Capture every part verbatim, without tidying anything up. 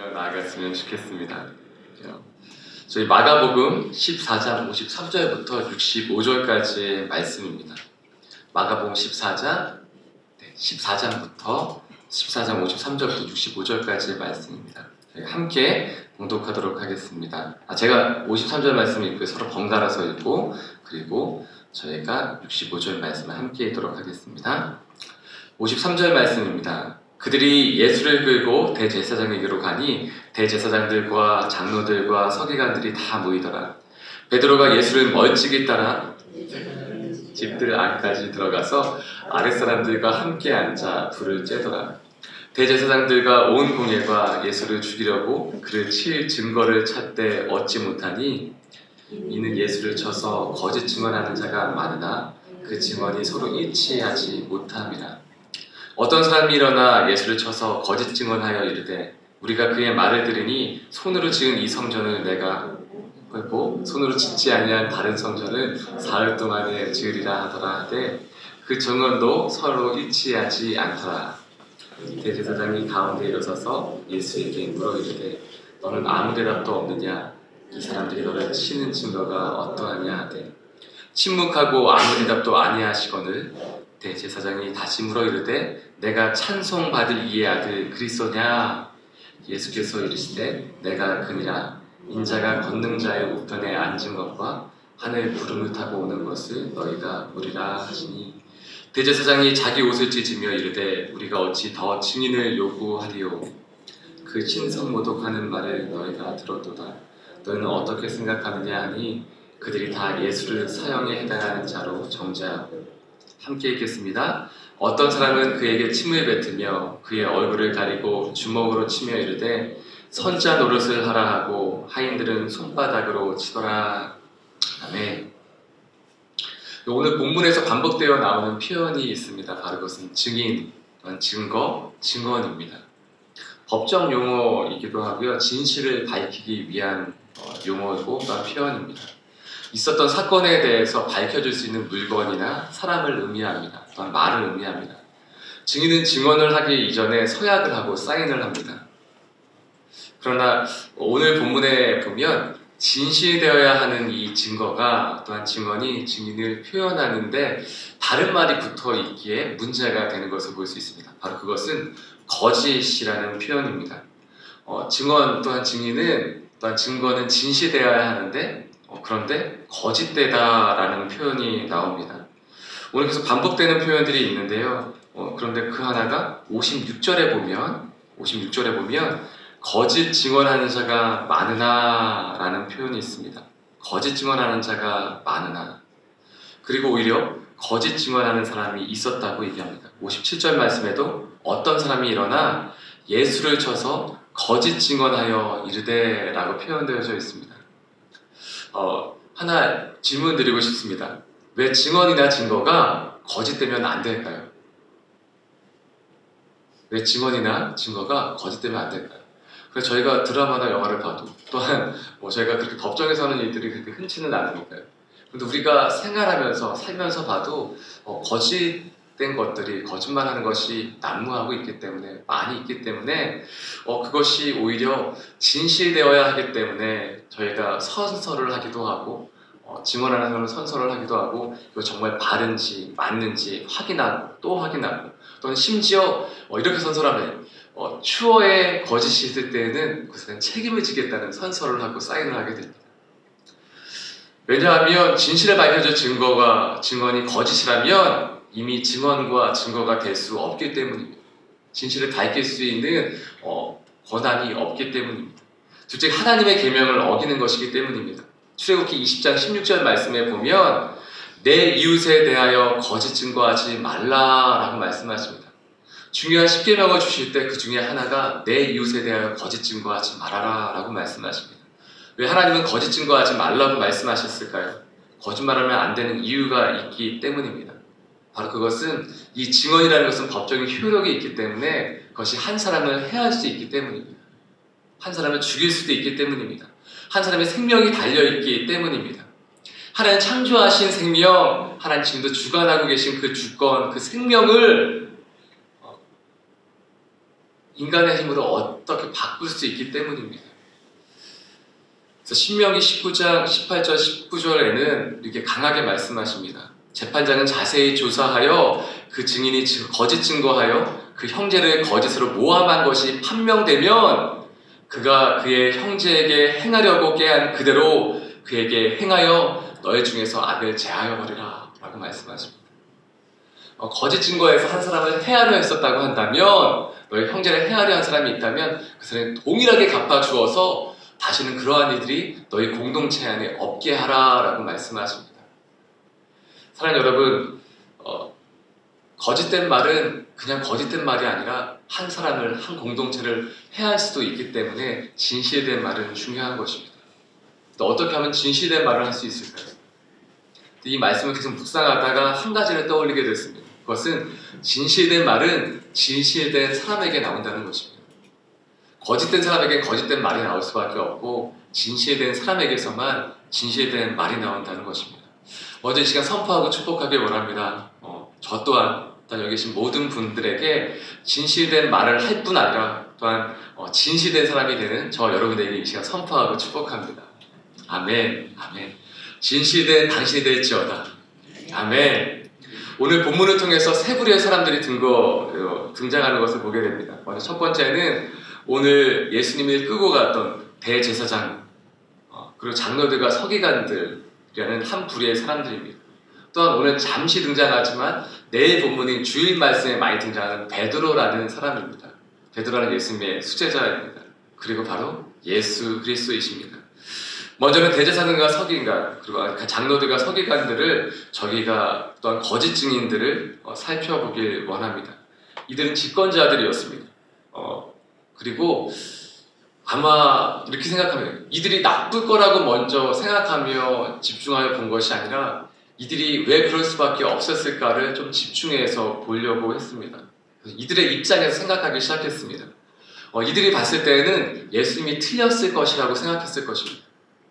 나아갔으면 좋겠습니다. 저희 마가복음 십사 장 오십삼 절부터 육십오 절까지의 말씀입니다. 마가복음 십사 장 네, 십사 장부터 십사 장 오십삼 절부터 육십오 절까지의 말씀입니다. 함께 봉독하도록 하겠습니다. 아, 제가 오십삼 절 말씀 읽고 서로 번갈아서 읽고 그리고 저희가 육십오 절 말씀을 함께 읽도록 하겠습니다. 오십삼 절 말씀입니다. 그들이 예수를 끌고 대제사장에게로 가니 대제사장들과 장로들과 서기관들이 다 모이더라. 베드로가 예수를 멀찍이 따라 집들 안까지 들어가서 아랫사람들과 함께 앉아 불을 쬐더라. 대제사장들과 온 공회가 예수를 죽이려고 그를 칠 증거를 찾되 얻지 못하니 이는 예수를 쳐서 거짓 증언하는 자가 많으나 그 증언이 서로 일치하지 못함이라. 어떤 사람이 일어나 예수를 쳐서 거짓 증언하여 이르되 우리가 그의 말을 들으니 손으로 지은 이 성전을 내가 헐고 손으로 짓지 아니한 다른 성전을 사흘 동안에 지으리라 하더라 하되 그 증언도 서로 일치하지 않더라. 대제사장이 가운데 일어서서 예수에게 물어 이르되 너는 아무 대답도 없느냐? 이 사람들이 너를 치는 증거가 어떠하냐 하되 침묵하고 아무 대답도 아니하시거늘 대제사장이 다시 물어 이르되 내가 찬송받을 이의 아들 그리스도냐? 예수께서 이르시되 내가 그니라. 인자가 권능자의 우편에 앉은 것과 하늘 구름을 타고 오는 것을 너희가 보리라 하시니 대제사장이 자기 옷을 찢으며 이르되 우리가 어찌 더 증인을 요구하리요? 그 신성모독하는 말을 너희가 들었도다. 너희는 어떻게 생각하느냐 하니 그들이 다 예수를 사형에 해당하는 자로 정죄하고 함께 읽겠습니다. 어떤 사람은 그에게 침을 뱉으며 그의 얼굴을 가리고 주먹으로 치며 이르되 선자 노릇을 하라 하고 하인들은 손바닥으로 치더라. 아멘. 오늘 본문에서 반복되어 나오는 표현이 있습니다. 바로 그것은 증인, 증거, 증언입니다. 법정 용어이기도 하고요. 진실을 밝히기 위한 용어이고 또한 표현입니다. 있었던 사건에 대해서 밝혀줄 수 있는 물건이나 사람을 의미합니다. 또한 말을 의미합니다. 증인은 증언을 하기 이전에 서약을 하고 사인을 합니다. 그러나 오늘 본문에 보면 진실되어야 하는 이 증거가 또한 증언이 증인을 표현하는데 다른 말이 붙어 있기에 문제가 되는 것을 볼 수 있습니다. 바로 그것은 거짓이라는 표현입니다. 어, 증언 또한 증인은 또한 증거는 진실되어야 하는데 어, 그런데 거짓되다라는 표현이 나옵니다. 오늘 계속 반복되는 표현들이 있는데요. 어, 그런데 그 하나가 오십육 절에 보면 오십육 절에 보면 거짓 증언하는 자가 많으나 라는 표현이 있습니다. 거짓 증언하는 자가 많으나 그리고 오히려 거짓 증언하는 사람이 있었다고 얘기합니다. 오십칠 절 말씀에도 어떤 사람이 일어나 예수를 쳐서 거짓 증언하여 이르되 라고 표현되어져 있습니다. 어, 하나 질문 드리고 싶습니다. 왜 증언이나 증거가 거짓되면 안 될까요? 왜 증언이나 증거가 거짓되면 안 될까요? 그래서 저희가 드라마나 영화를 봐도 또한 뭐 저희가 그렇게 법정에서 하는 일들이 그렇게 흔치는 않으니까요. 근데 우리가 생활하면서 살면서 봐도 어, 거짓된 것들이 거짓말하는 것이 난무하고 있기 때문에 많이 있기 때문에 어, 그것이 오히려 진실되어야 하기 때문에 저희가 선서를 하기도 하고 어, 증언하는 사람은 선서를 하기도 하고 이거 정말 바른지 맞는지 확인하고 또 확인하고 또는 심지어 어, 이렇게 선서를 하면 어, 추후에 거짓이 있을 때에는 그것은 책임을 지겠다는 선서를 하고 사인을 하게 됩니다. 왜냐하면 진실을 밝혀줄 증거가 증언이 거짓이라면 이미 증언과 증거가 될 수 없기 때문입니다. 진실을 밝힐 수 있는 어, 권한이 없기 때문입니다. 둘째 하나님의 계명을 어기는 것이기 때문입니다. 출애굽기 이십 장 십육 절 말씀에 보면 내 이웃에 대하여 거짓 증거하지 말라라고 말씀하십니다. 중요한 십계명을 주실 때 그 중에 하나가 내 이웃에 대하여 거짓 증거하지 말아라 라고 말씀하십니다. 왜 하나님은 거짓 증거하지 말라고 말씀하셨을까요? 거짓말하면 안 되는 이유가 있기 때문입니다. 바로 그것은 이 증언이라는 것은 법적인 효력이 있기 때문에 그것이 한 사람을 해할 수 있기 때문입니다. 한 사람을 죽일 수도 있기 때문입니다. 한 사람의 생명이 달려있기 때문입니다. 하나님 창조하신 생명, 하나님 지금도 주관하고 계신 그 주권, 그 생명을 인간의 힘으로 어떻게 바꿀 수 있기 때문입니다. 그래서 신명기 십구 장 십팔 절 십구 절에는 이렇게 강하게 말씀하십니다. 재판장은 자세히 조사하여 그 증인이 거짓 증거하여 그 형제를 거짓으로 모함한 것이 판명되면 그가 그의 형제에게 행하려고 깨한 그대로 그에게 행하여 너희 중에서 악을 제하여 버리라 라고 말씀하십니다. 어, 거짓 증거에서 한 사람을 해하려 했었다고 한다면, 너희 형제를 해하려 한 사람이 있다면 그 사람이 동일하게 갚아주어서 다시는 그러한 일들이 너희 공동체 안에 없게 하라 라고 말씀하십니다. 사랑하는 여러분, 어, 거짓된 말은 그냥 거짓된 말이 아니라 한 사람을, 한 공동체를 해할 수도 있기 때문에 진실된 말은 중요한 것입니다. 또 어떻게 하면 진실된 말을 할 수 있을까요? 이 말씀을 계속 묵상하다가 한 가지를 떠올리게 됐습니다. 그것은 진실된 말은 진실된 사람에게 나온다는 것입니다. 거짓된 사람에게 거짓된 말이 나올 수밖에 없고 진실된 사람에게서만 진실된 말이 나온다는 것입니다. 먼저 이 시간 선포하고 축복하길 원합니다. 어, 저 또한 여기 계신 모든 분들에게 진실된 말을 할 뿐 아니라 또한 어, 진실된 사람이 되는 저 여러분에게 이 시간 선포하고 축복합니다. 아멘, 아멘. 진실된 당신이 될지어다. 아멘. 오늘 본문을 통해서 세 부류의 사람들이 등거, 등장하는 것을 보게 됩니다. 먼저 첫 번째는 오늘 예수님을 끌고 갔던 대제사장, 어, 그리고 장로들과 서기관들이라는 한 부류의 사람들입니다. 또한 오늘 잠시 등장하지만 내일 본문인 주일 말씀에 많이 등장하는 베드로라는 사람입니다. 베드로라는 예수님의 수제자입니다. 그리고 바로 예수 그리스도이십니다. 먼저는 대제사장과 서기관, 그리고 장로들과 서기관들을 저희가 또한 거짓 증인들을 살펴보길 원합니다. 이들은 집권자들이었습니다. 어, 그리고 아마 이렇게 생각하면 이들이 나쁠 거라고 먼저 생각하며 집중하여 본 것이 아니라 이들이 왜 그럴 수밖에 없었을까를 좀 집중해서 보려고 했습니다. 이들의 입장에서 생각하기 시작했습니다. 어, 이들이 봤을 때는 예수님이 틀렸을 것이라고 생각했을 것입니다.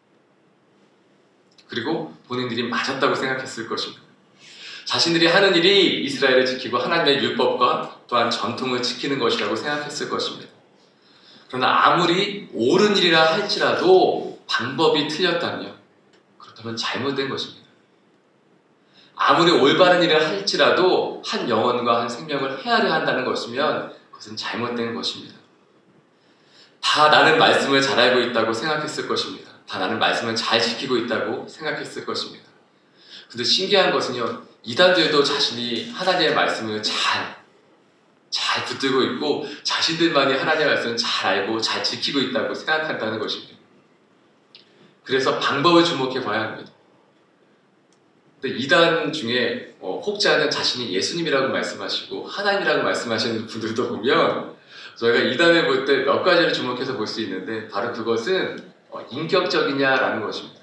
그리고 본인들이 맞았다고 생각했을 것입니다. 자신들이 하는 일이 이스라엘을 지키고 하나님의 율법과 또한 전통을 지키는 것이라고 생각했을 것입니다. 그러나 아무리 옳은 일이라 할지라도 방법이 틀렸다면 그렇다면 잘못된 것입니다. 아무리 올바른 일을 할지라도 한 영혼과 한 생명을 헤아려 한다는 것이면 그것은 잘못된 것입니다. 다 나는 말씀을 잘 알고 있다고 생각했을 것입니다. 다 나는 말씀을 잘 지키고 있다고 생각했을 것입니다. 근데 신기한 것은요, 이단들도 자신이 하나님의 말씀을 잘, 잘 붙들고 있고 자신들만이 하나님의 말씀을 잘 알고 잘 지키고 있다고 생각한다는 것입니다. 그래서 방법을 주목해 봐야 합니다. 근데 이단 중에 어, 혹자는 자신이 예수님이라고 말씀하시고 하나님이라고 말씀하시는 분들도 보면 저희가 이단을 볼 때 몇 가지를 주목해서 볼 수 있는데 바로 그것은 어, 인격적이냐라는 것입니다.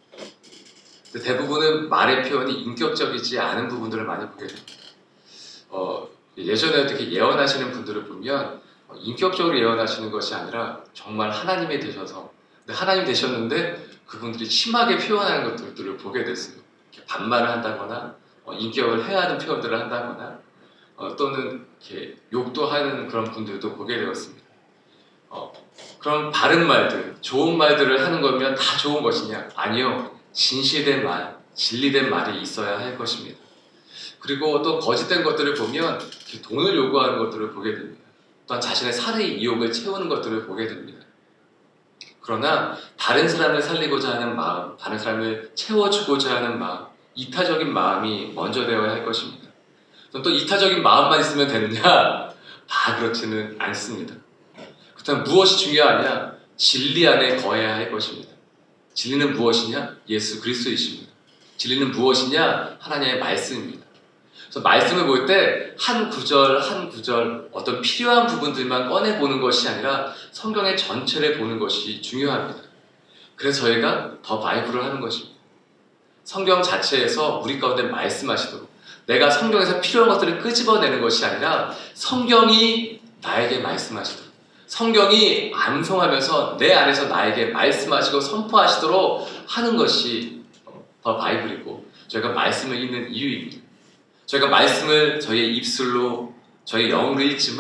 대부분은 말의 표현이 인격적이지 않은 부분들을 많이 보게 됩니다. 어, 예전에 어떻게 예언하시는 분들을 보면 어, 인격적으로 예언하시는 것이 아니라 정말 하나님이 되셔서 하나님 되셨는데 그분들이 심하게 표현하는 것들을 보게 됐어요. 반말을 한다거나 어, 인격을 해하는 표현들을 한다거나 어, 또는 이렇게 욕도 하는 그런 분들도 보게 되었습니다. 어, 그런 바른 말들, 좋은 말들을 하는 거면 다 좋은 것이냐? 아니요. 진실된 말, 진리된 말이 있어야 할 것입니다. 그리고 또 거짓된 것들을 보면 돈을 요구하는 것들을 보게 됩니다. 또한 자신의 살의 이욕을 채우는 것들을 보게 됩니다. 그러나 다른 사람을 살리고자 하는 마음, 다른 사람을 채워주고자 하는 마음, 이타적인 마음이 먼저 되어야 할 것입니다. 또 이타적인 마음만 있으면 되느냐? 다 그렇지는 않습니다. 그렇다면 무엇이 중요하냐? 진리 안에 거해야 할 것입니다. 진리는 무엇이냐? 예수 그리스도이십니다. 진리는 무엇이냐? 하나님의 말씀입니다. 그래서 말씀을 볼 때 한 구절 한 구절 어떤 필요한 부분들만 꺼내보는 것이 아니라 성경의 전체를 보는 것이 중요합니다. 그래서 저희가 더 바이블을 하는 것입니다. 성경 자체에서 우리 가운데 말씀하시도록 내가 성경에서 필요한 것들을 끄집어내는 것이 아니라 성경이 나에게 말씀하시도록 성경이 암송하면서 내 안에서 나에게 말씀하시고 선포하시도록 하는 것이 더 바이블이고 저희가 말씀을 읽는 이유입니다. 저희가 말씀을 저희의 입술로 저희 영으로 읽지만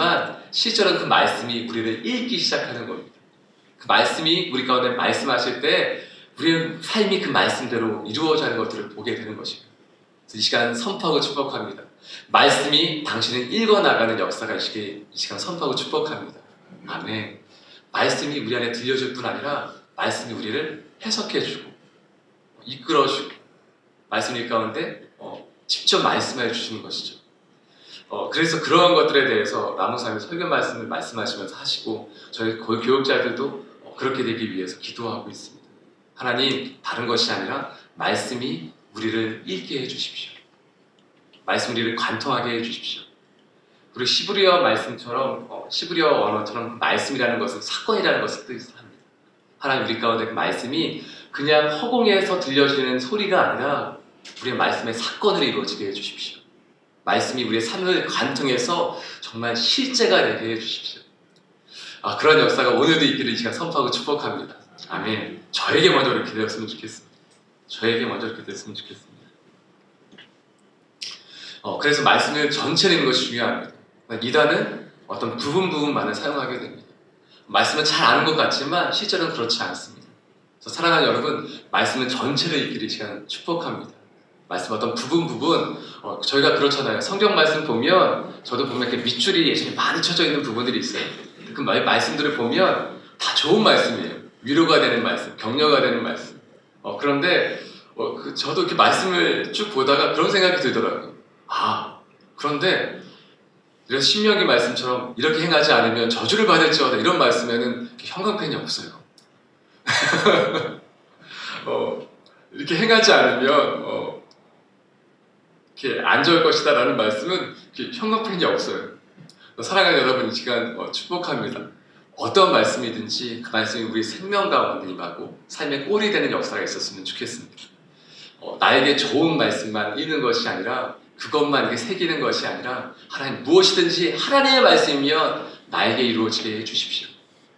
실제로는 그 말씀이 우리를 읽기 시작하는 겁니다. 그 말씀이 우리 가운데 말씀하실 때 우리의 삶이 그 말씀대로 이루어지는 것들을 보게 되는 것입니다. 그래서 이 시간 선포하고 축복합니다. 말씀이 당신을 읽어나가는 역사가 이 시간, 이 시간 선포하고 축복합니다. 아멘. 말씀이 우리 안에 들려줄 뿐 아니라 말씀이 우리를 해석해주고 이끌어주고 말씀일 가운데 어, 직접 말씀해 주시는 것이죠. 어, 그래서 그러한 것들에 대해서 나무사님의 설교 말씀을 말씀하시면서 하시고 저희 교육자들도 어, 그렇게 되기 위해서 기도하고 있습니다. 하나님, 다른 것이 아니라 말씀이 우리를 읽게 해주십시오. 말씀 우리를 관통하게 해주십시오. 그리고 시브리어 말씀처럼 어, 시브리어 언어처럼 말씀이라는 것은 사건이라는 것을 뜻합니다. 하나님 우리 가운데 그 말씀이 그냥 허공에서 들려지는 소리가 아니라 우리의 말씀의 사건을 이루어지게 해주십시오. 말씀이 우리의 삶을 관통해서 정말 실제가 되게 해주십시오. 아, 그런 역사가 오늘도 있기를 이 시간 선포하고 축복합니다. 아멘. 저에게 먼저 이렇게 되었으면 좋겠습니다. 저에게 먼저 이렇게 됐으면 좋겠습니다. 어, 그래서 말씀을 전체를 읽는 것이 중요합니다. 이단은 어떤 부분 부분만을 사용하게 됩니다. 말씀은 잘 아는 것 같지만 실제로는 그렇지 않습니다. 그래서 사랑하는 여러분, 말씀은 전체를 읽기를 이 시간 축복합니다. 말씀 어떤 부분 부분 어, 저희가 그렇잖아요. 성경 말씀 보면 저도 보면 이렇게 밑줄이 예전에 많이 쳐져 있는 부분들이 있어요. 그 말, 말씀들을 보면 다 좋은 말씀이에요. 위로가 되는 말씀, 격려가 되는 말씀. 어, 그런데 어, 그, 저도 이렇게 말씀을 쭉 보다가 그런 생각이 들더라고요. 아, 그런데 이런 신명기 말씀처럼 이렇게 행하지 않으면 저주를 받을지어다 이런 말씀에는 형광펜이 없어요. 어, 이렇게 행하지 않으면 어, 이렇게 안 좋을 것이다 라는 말씀은 형광펜이 없어요. 사랑하는 여러분, 이 시간 어, 축복합니다. 어떤 말씀이든지 그 말씀이 우리 생명 가운데 임하고 삶의 꼴이 되는 역사가 있었으면 좋겠습니다. 어, 나에게 좋은 말씀만 읽는 것이 아니라 그것만 이렇게 새기는 것이 아니라 하나님 무엇이든지 하나님의 말씀이면 나에게 이루어지게 해주십시오.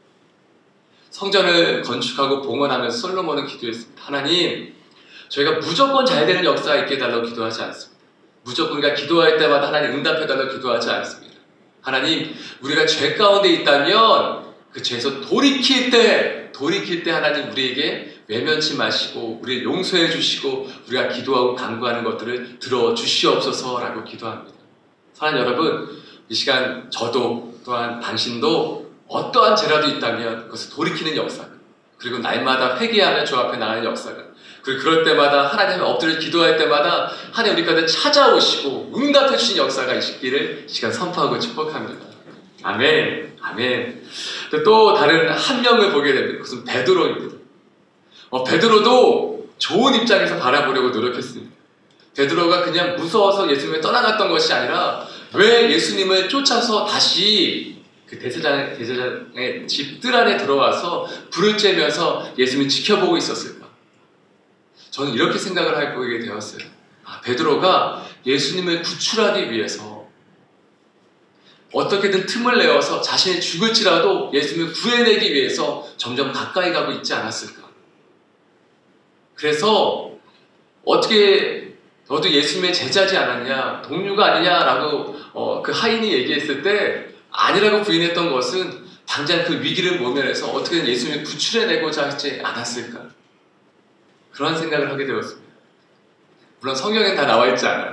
성전을 건축하고 봉헌하면서 솔로몬은 기도했습니다. 하나님, 저희가 무조건 잘 되는 역사가 있게 해달라고 기도하지 않습니다. 무조건 우리가 기도할 때마다 하나님 응답해달라고 기도하지 않습니다. 하나님, 우리가 죄 가운데 있다면 그 죄에서 돌이킬 때 돌이킬 때 하나님 우리에게 외면치 마시고 우리를 용서해 주시고 우리가 기도하고 간구하는 것들을 들어주시옵소서라고 기도합니다. 사랑하는 여러분, 이 시간 저도 또한 당신도 어떠한 죄라도 있다면 그것을 돌이키는 역사가, 그리고 날마다 회개하며 주 앞에 나가는 역사가, 그리고 그럴 때마다 하나님의 엎드려 기도할 때마다 하나님 우리 가운데 찾아오시고 응답해 주신 역사가 있기를 이 시간 선포하고 축복합니다. 아멘. 아멘. 또 다른 한 명을 보게 됩니다. 그것은 베드로입니다. 어, 베드로도 좋은 입장에서 바라보려고 노력했습니다. 베드로가 그냥 무서워서 예수님을 떠나갔던 것이 아니라 왜 예수님을 쫓아서 다시 그 대제사장, 대제사장의 집들 안에 들어와서 불을 쬐면서 예수님을 지켜보고 있었을까? 저는 이렇게 생각을 하게 되었어요. 아, 베드로가 예수님을 구출하기 위해서 어떻게든 틈을 내어서 자신이 죽을지라도 예수님을 구해내기 위해서 점점 가까이 가고 있지 않았을까? 그래서 어떻게 너도 예수님의 제자지 않았냐, 동료가 아니냐라고 어, 그 하인이 얘기했을 때 아니라고 부인했던 것은 당장 그 위기를 모면해서 어떻게든 예수님을 구출해내고자 하지 않았을까? 그런 생각을 하게 되었습니다. 물론 성경엔 다 나와 있지 않아요.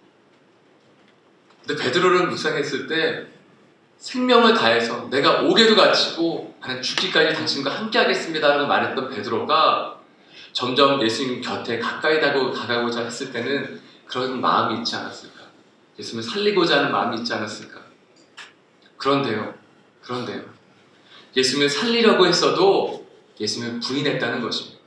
근데 베드로를 묵상했을 때 생명을 다해서 내가 옥에도 갇히고 나는 죽기까지 당신과 함께 하겠습니다라고 말했던 베드로가 점점 예수님 곁에 가까이 다가가고자 했을 때는 그런 마음이 있지 않았을까? 예수님을 살리고자 하는 마음이 있지 않았을까? 그런데요, 그런데요. 예수님을 살리려고 했어도 예수님을 부인했다는 것입니다.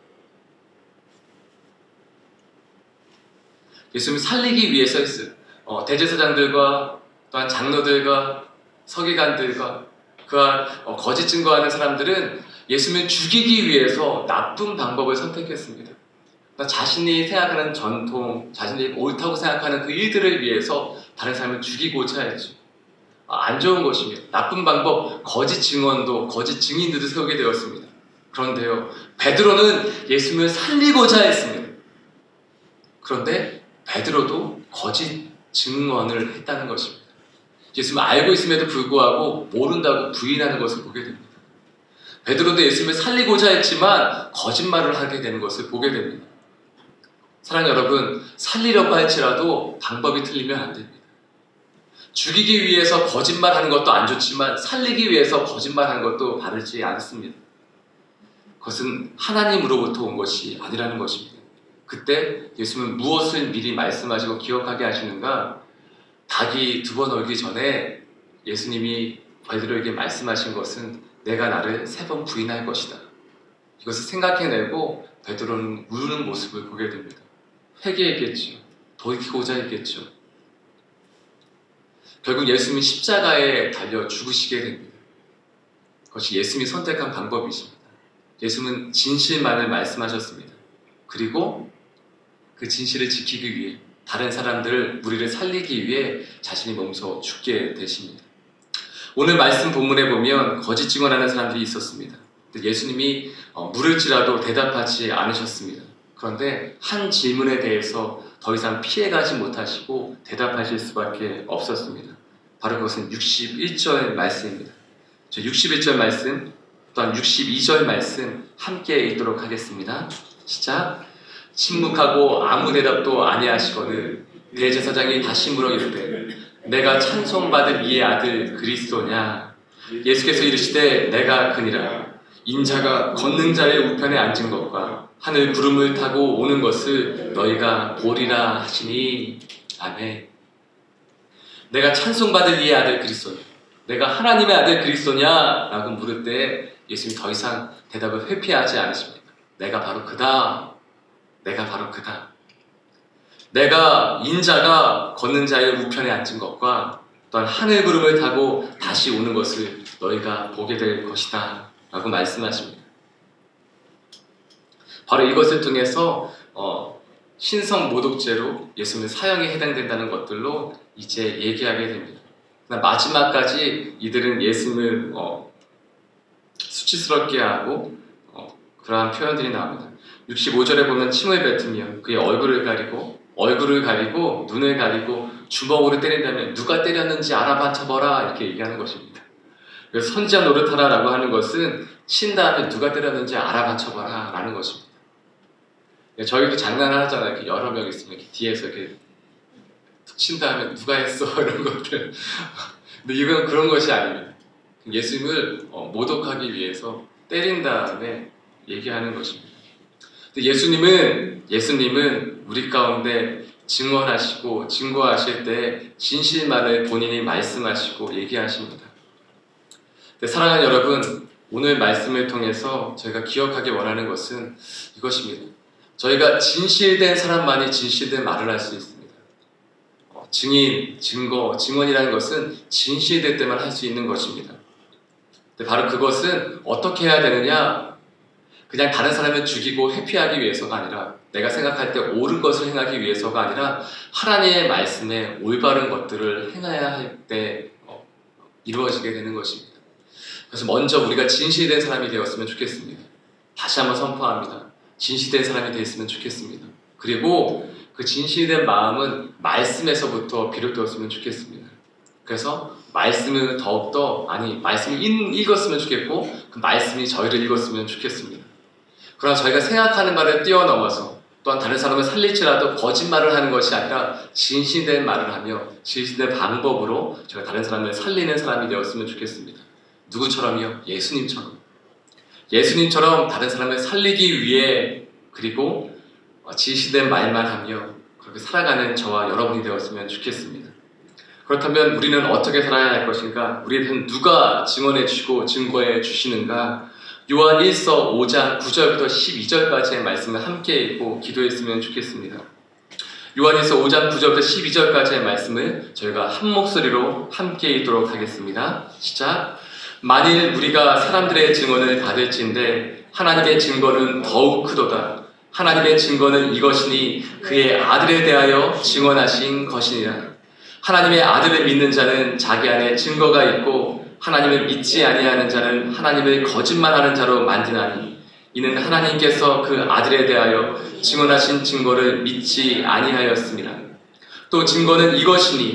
예수님을 살리기 위해서 했어요. 어, 대제사장들과 또한 장로들과 서기관들과 그와 어, 거짓 증거하는 사람들은 예수님을 죽이기 위해서 나쁜 방법을 선택했습니다. 그러니까 자신이 생각하는 전통, 자신이 옳다고 생각하는 그 일들을 위해서 다른 사람을 죽이고자 했죠. 아, 안 좋은 것입니다. 나쁜 방법, 거짓 증언도, 거짓 증인들도 세우게 되었습니다. 그런데요, 베드로는 예수님을 살리고자 했습니다. 그런데 베드로도 거짓 증언을 했다는 것입니다. 예수님을 알고 있음에도 불구하고 모른다고 부인하는 것을 보게 됩니다. 베드로도 예수님을 살리고자 했지만 거짓말을 하게 되는 것을 보게 됩니다. 사랑하는 여러분, 살리려고 할지라도 방법이 틀리면 안 됩니다. 죽이기 위해서 거짓말하는 것도 안 좋지만 살리기 위해서 거짓말하는 것도 바르지 않습니다. 그것은 하나님으로부터 온 것이 아니라는 것입니다. 그때 예수님은 무엇을 미리 말씀하시고 기억하게 하시는가? 닭이 두 번 얼기 전에 예수님이 베드로에게 말씀하신 것은 내가 나를 세 번 부인할 것이다. 이것을 생각해내고 베드로는 우는 모습을 보게 됩니다. 회개했겠죠. 돌이키고자 했겠죠. 결국 예수님이 십자가에 달려 죽으시게 됩니다. 그것이 예수님이 선택한 방법이십니다. 예수님은 진실만을 말씀하셨습니다. 그리고 그 진실을 지키기 위해 다른 사람들을, 우리를 살리기 위해 자신이 몸소 죽게 되십니다. 오늘 말씀 본문에 보면 거짓 증언하는 사람들이 있었습니다. 예수님이 물을지라도 대답하지 않으셨습니다. 그런데 한 질문에 대해서 더 이상 피해가지 못하시고 대답하실 수밖에 없었습니다. 바로 그것은 육십일 절 말씀입니다. 저 육십일 절 말씀, 또한 육십이 절 말씀 함께 읽도록 하겠습니다. 시작. 침묵하고 아무 대답도 아니하시거늘 대제사장이 다시 물어 이르되 내가 찬송받을 이의 아들 그리스도냐? 예수께서 이르시되 내가 그니라. 인자가 걷는 자의 우편에 앉은 것과 하늘 구름을 타고 오는 것을 너희가 보리라 하시니. 아멘. 내가 찬송받을 이의 아들 그리스도냐? 내가 하나님의 아들 그리스도냐? 라고 물을 때 예수님 더 이상 대답을 회피하지 않으십니다. 내가 바로 그다. 내가 바로 그다. 내가 인자가 걷는 자의 우편에 앉은 것과 또한 하늘 구름을 타고 다시 오는 것을 너희가 보게 될 것이다. 라고 말씀하십니다. 바로 이것을 통해서 어, 신성 모독죄로 예수님의 사형에 해당된다는 것들로 이제 얘기하게 됩니다. 마지막까지 이들은 예수님을 어, 수치스럽게 하고 어, 그러한 표현들이 나옵니다. 육십오 절에 보면 침을 뱉으며 그의 얼굴을 가리고 얼굴을 가리고 눈을 가리고 주먹으로 때린다면 누가 때렸는지 알아맞혀봐라 이렇게 얘기하는 것입니다. 그래서 선지자 노릇하라 라고 하는 것은 친 다음에 누가 때렸는지 알아맞혀봐라 라는 것입니다. 저희도 장난을 하잖아요. 이렇게 여러 명 있으면 이렇게 뒤에서 이렇게 친 다음에 누가 했어 이런 것들. 근데 이건 그런 것이 아닙니다. 예수님을 모독하기 위해서 때린 다음에 얘기하는 것입니다. 예수님은 예수님은 우리 가운데 증언하시고 증거하실 때 진실만을 본인이 말씀하시고 얘기하십니다. 사랑하는 여러분, 오늘 말씀을 통해서 저희가 기억하기 원하는 것은 이것입니다. 저희가 진실된 사람만이 진실된 말을 할 수 있습니다. 어, 증인, 증거, 증언이라는 것은 진실될 때만 할 수 있는 것입니다. 근데 바로 그것은 어떻게 해야 되느냐? 그냥 다른 사람을 죽이고 회피하기 위해서가 아니라, 내가 생각할 때 옳은 것을 행하기 위해서가 아니라 하나님의 말씀에 올바른 것들을 행해야 할 때 어, 이루어지게 되는 것입니다. 그래서 먼저 우리가 진실된 사람이 되었으면 좋겠습니다. 다시 한번 선포합니다. 진실된 사람이 되었으면 좋겠습니다. 그리고 그 진실된 마음은 말씀에서부터 비롯되었으면 좋겠습니다. 그래서 말씀을 더욱더, 아니 말씀을 읽었으면 좋겠고 그 말씀이 저희를 읽었으면 좋겠습니다. 그러나 저희가 생각하는 말을 뛰어넘어서 또한 다른 사람을 살릴지라도 거짓말을 하는 것이 아니라 진실된 말을 하며 진실된 방법으로 저희가 다른 사람을 살리는 사람이 되었으면 좋겠습니다. 누구처럼요? 예수님처럼. 예수님처럼 다른 사람을 살리기 위해, 그리고 진실된 말만 하며 그렇게 살아가는 저와 여러분이 되었으면 좋겠습니다. 그렇다면 우리는 어떻게 살아야 할 것인가? 우리에 대해서 누가 증언해 주시고 증거해 주시는가? 요한 일서 오 장 구 절부터 십이 절까지의 말씀을 함께 읽고 기도했으면 좋겠습니다. 요한일서 오 장 구 절부터 십이 절까지의 말씀을 저희가 한 목소리로 함께 읽도록 하겠습니다. 시작. 만일 우리가 사람들의 증언을 받을진대 하나님의 증거는 더욱 크도다. 하나님의 증거는 이것이니 그의 아들에 대하여 증언하신 것이니라. 하나님의 아들을 믿는 자는 자기 안에 증거가 있고 하나님을 믿지 아니하는 자는 하나님을 거짓말하는 자로 만드나니 이는 하나님께서 그 아들에 대하여 증언하신 증거를 믿지 아니하였습니다. 또 증거는 이것이니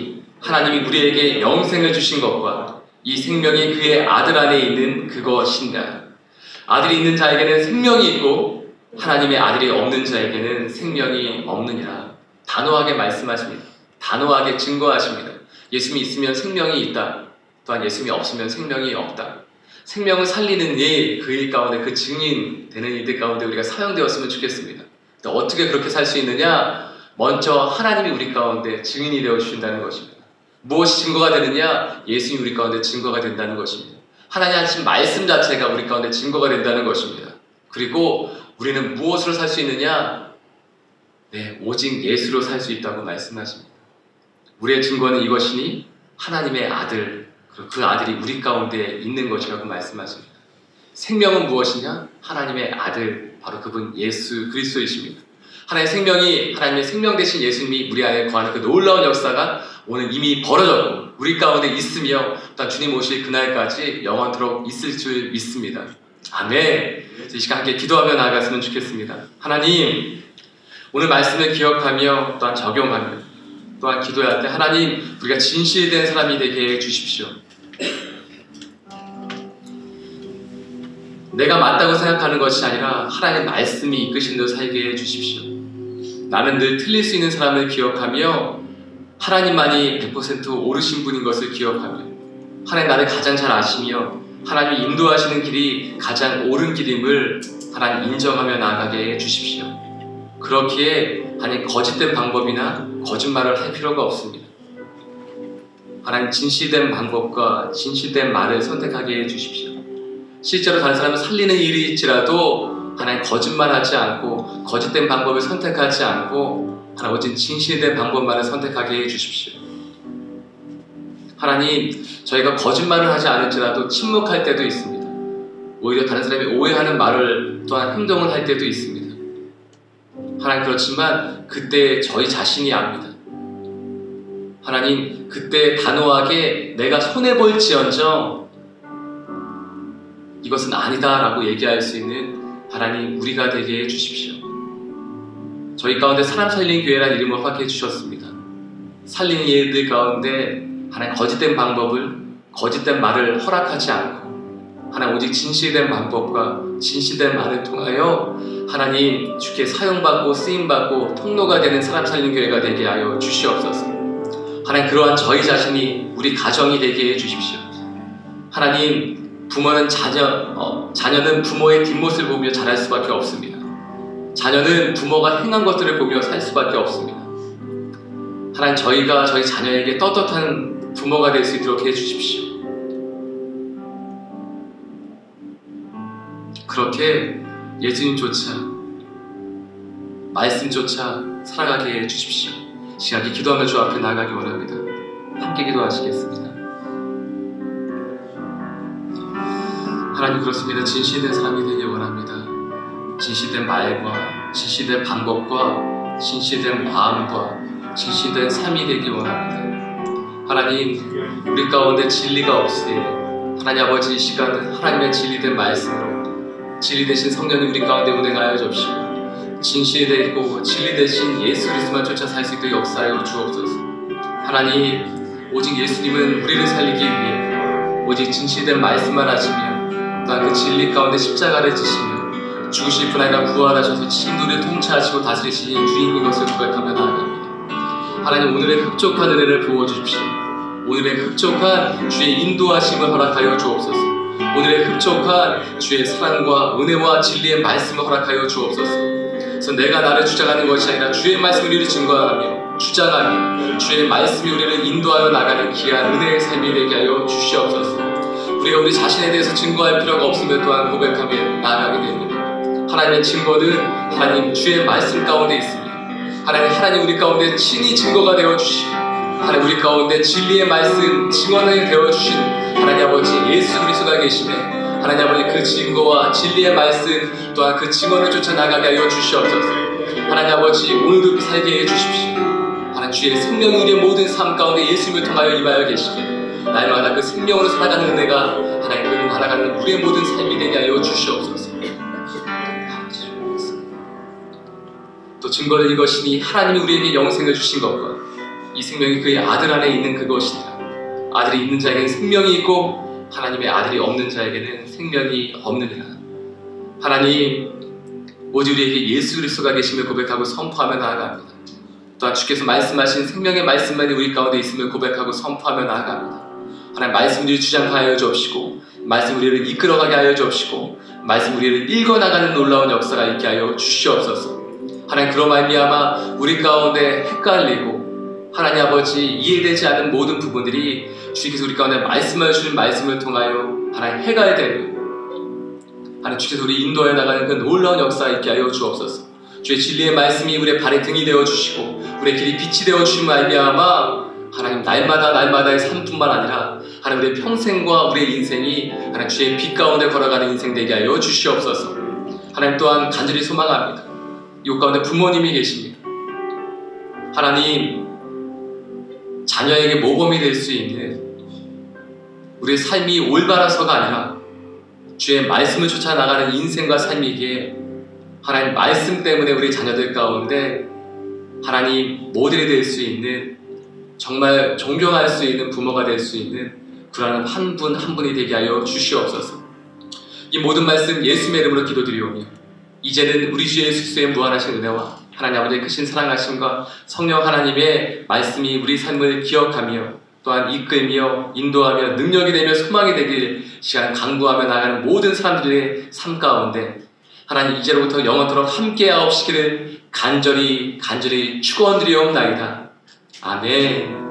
하나님이 우리에게 영생을 주신 것과 이 생명이 그의 아들 안에 있는 그것인가. 아들이 있는 자에게는 생명이 있고 하나님의 아들이 없는 자에게는 생명이 없느니라. 단호하게 말씀하십니다. 단호하게 증거하십니다. 예수님이 있으면 생명이 있다. 또한 예수님이 없으면 생명이 없다. 생명을 살리는 일, 그 일 가운데, 그 증인 되는 일들 가운데 우리가 사용되었으면 좋겠습니다. 어떻게 그렇게 살 수 있느냐? 먼저 하나님이 우리 가운데 증인이 되어주신다는 것입니다. 무엇이 증거가 되느냐? 예수님이 우리 가운데 증거가 된다는 것입니다. 하나님 하신 말씀 자체가 우리 가운데 증거가 된다는 것입니다. 그리고 우리는 무엇으로 살 수 있느냐? 네, 오직 예수로 살 수 있다고 말씀하십니다. 우리의 증거는 이것이니 하나님의 아들, 그 아들이 우리 가운데 있는 것이라고 말씀하십니다. 생명은 무엇이냐? 하나님의 아들, 바로 그분 예수 그리스도이십니다. 하나님의 생명이, 하나님의 생명 되신 예수님이 우리 안에 거하는 그 놀라운 역사가 오늘 이미 벌어졌고 우리 가운데 있으며 또 주님 오실 그날까지 영원토록 있을 줄 믿습니다. 아멘. 이 시간 함께 기도하며 나아갔으면 좋겠습니다. 하나님, 오늘 말씀을 기억하며 또한 적용하며 또한 기도할 때 하나님, 우리가 진실된 사람이 되게 해주십시오. 내가 맞다고 생각하는 것이 아니라 하나님의 말씀이 이끄신 대로 살게 해주십시오. 나는 늘 틀릴 수 있는 사람을 기억하며 하나님만이 백 퍼센트 옳으신 분인 것을 기억하며 하나님 나를 가장 잘 아시며 하나님이 인도하시는 길이 가장 옳은 길임을 하나님 인정하며 나아가게 해주십시오. 그렇기에 하나님 거짓된 방법이나 거짓말을 할 필요가 없습니다. 하나님 진실된 방법과 진실된 말을 선택하게 해주십시오. 실제로 다른 사람을 살리는 일일지라도 하나님 거짓말하지 않고 거짓된 방법을 선택하지 않고 하나님 오직 진실된 방법만을 선택하게 해주십시오. 하나님, 저희가 거짓말을 하지 않을지라도 침묵할 때도 있습니다. 오히려 다른 사람이 오해하는 말을 또한 행동을 할 때도 있습니다. 하나님, 그렇지만 그때 저희 자신이 압니다. 하나님, 그때 단호하게 내가 손해볼지언정 이것은 아니다 라고 얘기할 수 있는 하나님, 우리가 되게 해주십시오. 저희 가운데 사람 살리는 교회라는 이름을 허락해 주셨습니다. 살리는 예들 가운데 하나님 거짓된 방법을, 거짓된 말을 허락하지 않고 하나님 오직 진실된 방법과 진실된 말을 통하여 하나님 주께 사용받고 쓰임받고 통로가 되는 사람 살리는 교회가 되게 하여 주시옵소서. 하나님, 그러한 저희 자신이 우리 가정이 되게 해주십시오. 하나님, 부모는 자녀, 어, 자녀는 부모의 뒷모습을 보며 자랄 수밖에 없습니다. 자녀는 부모가 행한 것들을 보며 살 수밖에 없습니다. 하나님, 저희가 저희 자녀에게 떳떳한 부모가 될 수 있도록 해주십시오. 그렇게 예수님조차 말씀조차 살아가게 해주십시오. 시간이 기도하며 주 앞에 나아가기 원합니다. 함께 기도하시겠습니다. 하나님, 그렇습니다. 진실된 사람이 되길 원합니다. 진실된 말과 진실된 방법과 진실된 마음과 진실된 삶이 되길 원합니다. 하나님, 우리 가운데 진리가 없으니 하나님 아버지, 이 시간은 하나님의 진리된 말씀으로 진리 되신 성령이 우리 가운데 운행하여 주옵시고 진실되고 진리 되신 예수 그리스도만 쫓아 살 수 있도록 역사하여 주옵소서. 하나님, 오직 예수님은 우리를 살리기 위해 오직 진실된 말씀만 하시며 또한 그 진리 가운데 십자가를 지시며 죽으실 뿐 아니라 부활하셔서 친구를 통치하시고 다스리시는 주님인 것을 고백하며 나아갑니다. 하나님, 오늘의 흡족한 은혜를 부어주십시오. 오늘의 흡족한 주의 인도하심을 허락하여 주옵소서. 오늘의 흡족한 주의 사랑과 은혜와 진리의 말씀을 허락하여 주옵소서. 그래서 내가 나를 주장하는 것이 아니라 주의 말씀이 우리를 증거하며 주장하며 주의 말씀이 우리를 인도하여 나가는 귀한 은혜의 삶이 되게 하여 주시옵소서. 우리가 우리 자신에 대해서 증거할 필요가 없음을 또한 고백하며 나아가게 됩니다. 하나님의 증거는 하나님 주의 말씀 가운데 있습니다. 하나님, 하나님 우리 가운데 친히 증거가 되어주시고 하나님 우리 가운데 진리의 말씀 증언을 되어주신 하나님 아버지 예수 그리스도가 계시네. 하나님 아버지, 그 증거와 진리의 말씀 또한 그 증언을 쫓아 나가게 하여 주시옵소서. 하나님 아버지, 오늘도 살게 해주십시오. 하나님, 주의 생명이 우리의 모든 삶 가운데 예수님을 통하여 임하여 계시게 날마다 그 생명으로 살아가는 은혜가 하나님 그 살아가는 우리의 모든 삶이 되게 하여 주시옵소서. 또 증거는 이것이니 하나님이 우리에게 영생을 주신 것과 이 생명이 그의 아들 안에 있는 그것이니라. 아들이 있는 자에게는 생명이 있고 하나님의 아들이 없는 자에게는 생명이 없느니라. 하나님, 오직 우리에게 예수 그리스도가 계심을 고백하고 선포하며 나아갑니다. 또한 주께서 말씀하신 생명의 말씀만이 우리 가운데 있음을 고백하고 선포하며 나아갑니다. 하나님, 말씀 우리를 주장하여 주옵시고, 말씀 우리를 이끌어가게 하여 주옵시고, 말씀 우리를 읽어나가는 놀라운 역사가 있게 하여 주시옵소서. 하나님, 그로 말미암아 우리 가운데 헷갈리고 하나님 아버지 이해되지 않는 모든 부분들이 주께서 우리 가운데 말씀하여 주는 말씀을 통하여 하나님 해결되는, 하나님 주께서 우리 인도하여 나가는 그 놀라운 역사가 있게 하여 주옵소서. 주의 진리의 말씀이 우리의 발의 등이 되어 주시고 우리의 길이 빛이 되어 주신 말미암아 하나님 날마다 날마다의 삶뿐만 아니라 하나님 우리의 평생과 우리의 인생이 하나님 주의 빛 가운데 걸어가는 인생 되게 하여 주시옵소서. 하나님, 또한 간절히 소망합니다. 이곳 가운데 부모님이 계십니다. 하나님, 자녀에게 모범이 될 수 있는 우리의 삶이 올바라서가 아니라 주의 말씀을 쫓아 나가는 인생과 삶이기에 하나님 말씀 때문에 우리 자녀들 가운데 하나님 모델이 될 수 있는, 정말 존경할 수 있는 부모가 될 수 있는 그러한 한 분 한 분이 되게 하여 주시옵소서. 이 모든 말씀 예수님의 이름으로 기도드리오며 이제는 우리 주 예수 그리스도의 무한하신 은혜와 하나님 아버지의 크신 사랑하심과 성령 하나님의 말씀이 우리 삶을 기억하며 또한 이끌며 인도하며 능력이 되며 소망이 되길 시간 강구하며 나가는 모든 사람들의 삶 가운데 하나님 이제로부터 영원토록 함께하옵시기를 간절히 간절히 축원드리옵나이다. 아멘.